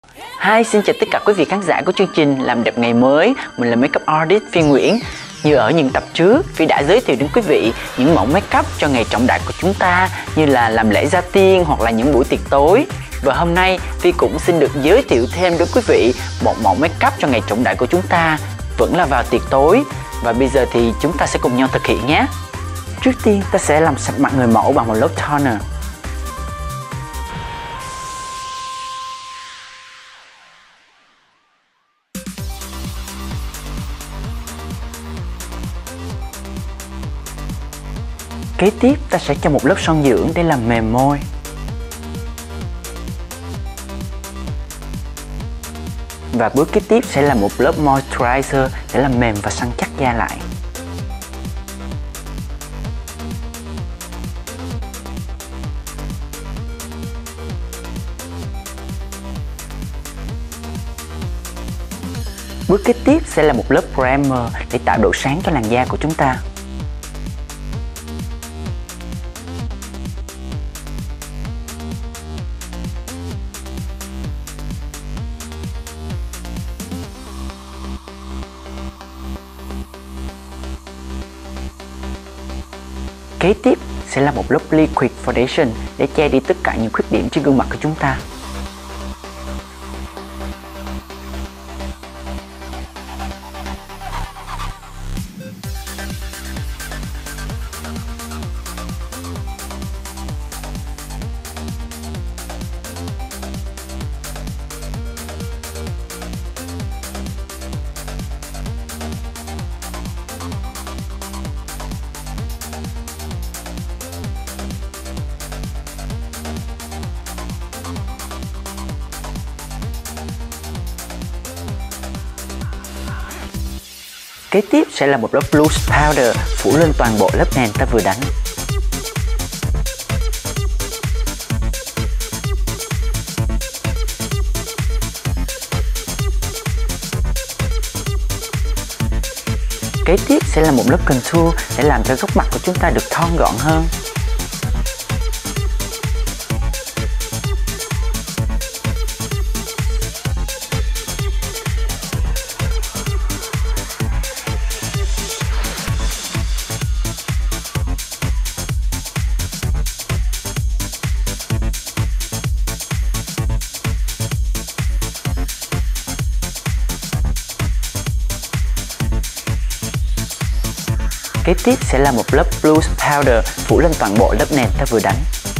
Hi, xin chào tất cả quý vị khán giả của chương trình Làm Đẹp Ngày Mới. Mình là Makeup Artist Phi Nguyễn. Như ở những tập trước, Phi đã giới thiệu đến quý vị những mẫu makeup cho ngày trọng đại của chúng ta, như là làm lễ gia tiên hoặc là những buổi tiệc tối. Và hôm nay Phi cũng xin được giới thiệu thêm đến quý vị một mẫu makeup cho ngày trọng đại của chúng ta, vẫn là vào tiệc tối. Và bây giờ thì chúng ta sẽ cùng nhau thực hiện nhé. Trước tiên ta sẽ làm sạch mặt người mẫu bằng một lớp toner. Kế tiếp ta sẽ cho một lớp son dưỡng để làm mềm môi. Và bước kế tiếp sẽ là một lớp moisturizer để làm mềm và săn chắc da lại. Bước kế tiếp sẽ là một lớp primer để tạo độ sáng cho làn da của chúng ta. Kế tiếp sẽ là một lớp liquid foundation để che đi tất cả những khuyết điểm trên gương mặt của chúng ta. Kế tiếp sẽ là một lớp loose powder phủ lên toàn bộ lớp nền ta vừa đánh. Kế tiếp sẽ là một lớp contour để làm cho góc mặt của chúng ta được thon gọn hơn. Kế tiếp sẽ là một lớp loose powder phủ lên toàn bộ lớp nền ta vừa đánh.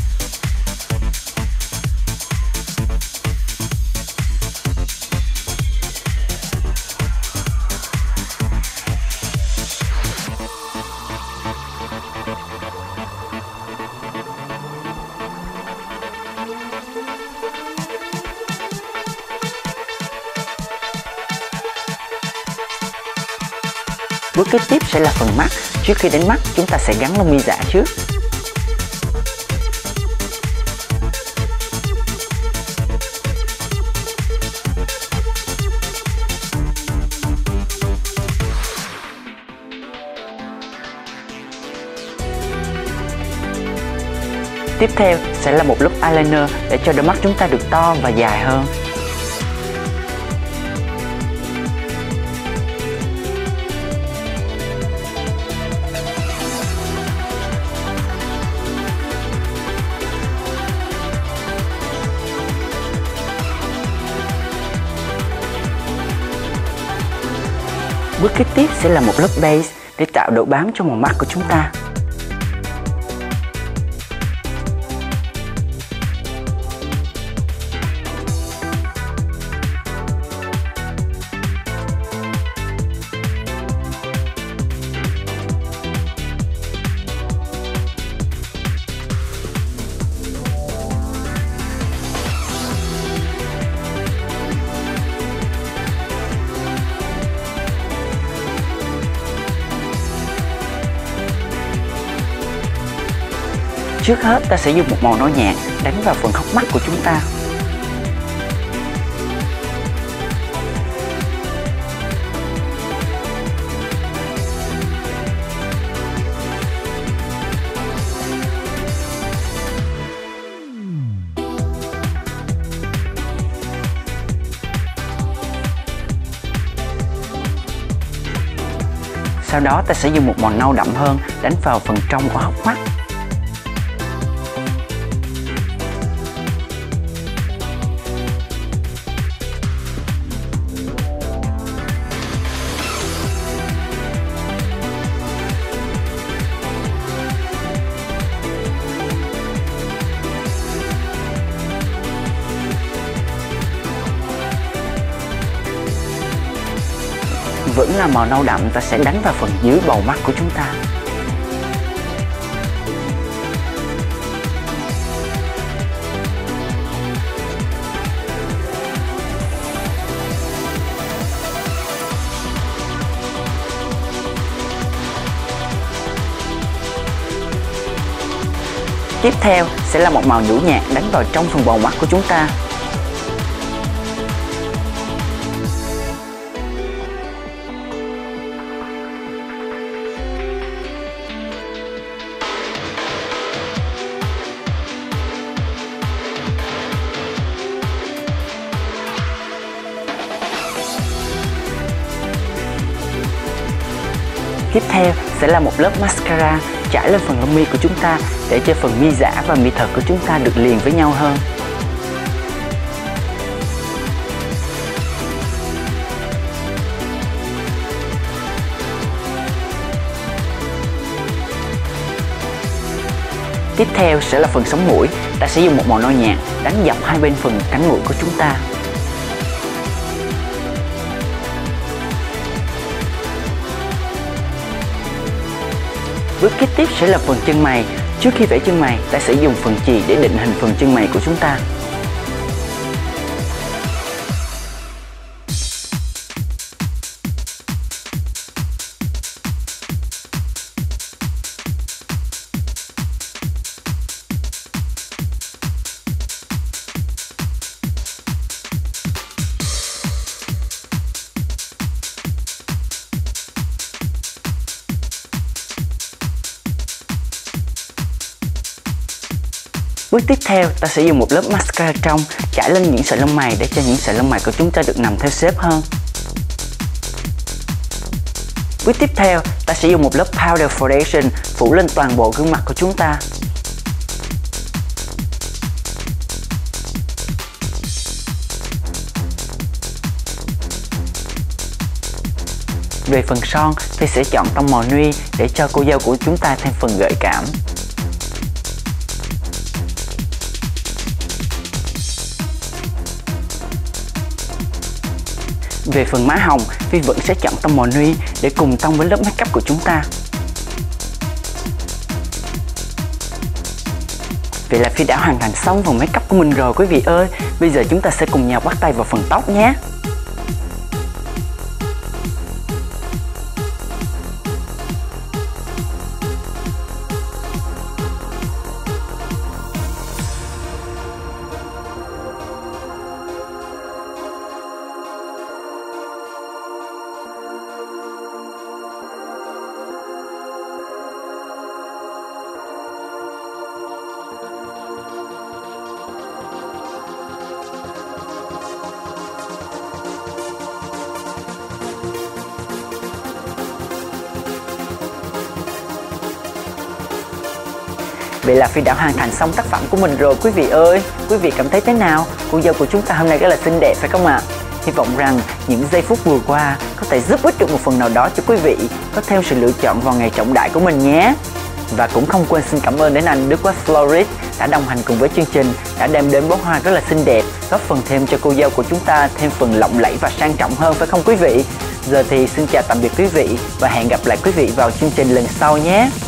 Bước kế tiếp sẽ là phần mắt. Trước khi đánh mắt, chúng ta sẽ gắn lông mi giả trước. Tiếp theo sẽ là một lớp eyeliner để cho đôi mắt chúng ta được to và dài hơn. Bước kế tiếp sẽ là một lớp base để tạo độ bám cho màu mắt của chúng ta. Trước hết ta sẽ dùng một màu nâu nhạt đánh vào phần hốc mắt của chúng ta. Sau đó ta sẽ dùng một màu nâu đậm hơn đánh vào phần trong của hốc mắt. Vẫn là màu nâu đậm, ta sẽ đánh vào phần dưới bầu mắt của chúng ta. Tiếp theo sẽ là một màu nhũ nhạt đánh vào trong phần bầu mắt của chúng ta. Tiếp theo sẽ là một lớp mascara trải lên phần lông mi của chúng ta để cho phần mi giả và mi thật của chúng ta được liền với nhau hơn. Tiếp theo sẽ là phần sống mũi, ta sẽ dùng một màu nâu nhạt đánh dọc hai bên phần cánh mũi của chúng ta. Bước kế tiếp sẽ là phần chân mày. Trước khi vẽ chân mày, ta sẽ dùng phần chì để định hình phần chân mày của chúng ta. Bước tiếp theo, ta sẽ dùng một lớp mascara trong trải lên những sợi lông mày để cho những sợi lông mày của chúng ta được nằm theo shape hơn. Bước tiếp theo, ta sẽ dùng một lớp powder foundation phủ lên toàn bộ gương mặt của chúng ta. Về phần son thì sẽ chọn tông màu nude để cho cô dâu của chúng ta thêm phần gợi cảm. Về phần má hồng, Phi vẫn sẽ chọn tông màu nude để cùng tông với lớp makeup của chúng ta. Vậy là Phi đã hoàn thành xong phần makeup của mình rồi quý vị ơi. Bây giờ chúng ta sẽ cùng nhau bắt tay vào phần tóc nhé. Vậy là Phi đã hoàn thành xong tác phẩm của mình rồi quý vị ơi. Quý vị cảm thấy thế nào? Cô dâu của chúng ta hôm nay rất là xinh đẹp phải không ạ? Hy vọng rằng những giây phút vừa qua có thể giúp ích được một phần nào đó cho quý vị có thêm sự lựa chọn vào ngày trọng đại của mình nhé. Và cũng không quên xin cảm ơn đến anh Đức Quách Florist đã đồng hành cùng với chương trình, đã đem đến bó hoa rất là xinh đẹp, góp phần thêm cho cô dâu của chúng ta thêm phần lộng lẫy và sang trọng hơn phải không quý vị? Giờ thì xin chào tạm biệt quý vị và hẹn gặp lại quý vị vào chương trình lần sau nhé.